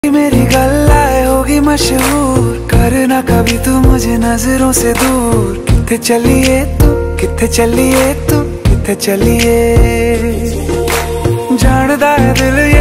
मेरी गल्लाए होगी मशहूर, करना कभी तू मुझे नजरों से दूर। किथे चलिए तू, किथे चलिए तू, किथे चलिए, जानदा है दिल।